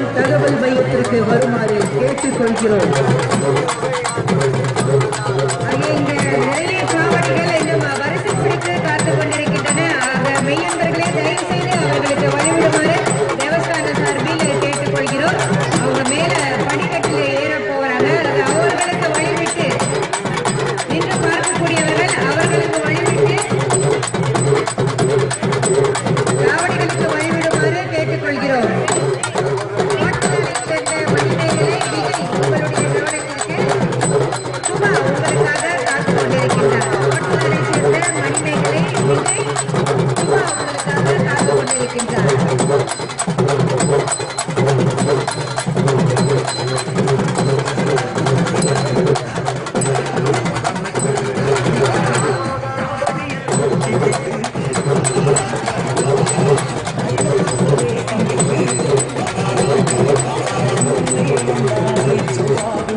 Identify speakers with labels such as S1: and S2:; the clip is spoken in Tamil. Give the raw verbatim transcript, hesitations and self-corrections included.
S1: தகவல் மையத்திற்கு வருமாறு கேட்டுக்கொள்கிறோம்.
S2: நிறைய காவடிகள் இன்னும் வரிசை பிடித்து காத்துக் கொண்டிருக்கின்றன. ஆக மெய்யன்பர்களே தயவு செய்து அவர்களுக்கு வழிவிடுமாறு தேவஸ்தான சார்பில் கேட்டுக்கொள்கிறோம். அவங்க மேல படிக்கட்டில் ஏற போறாங்க. அவர்களுக்கு வழிவிட்டு நின்று பார்க்கக்கூடியவர்கள் அவர்களுக்கு வழிவிட்டு காவடிகளுக்கு வழிவிடுமாறு கேட்டுக்கொள்கிறோம்.
S3: It's